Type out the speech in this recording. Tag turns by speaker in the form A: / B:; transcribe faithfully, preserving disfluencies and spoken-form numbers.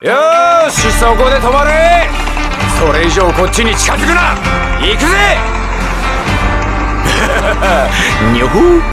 A: よーし、そこで止まれ。それ以上こっちに近づくな。行くぜ。にょほ。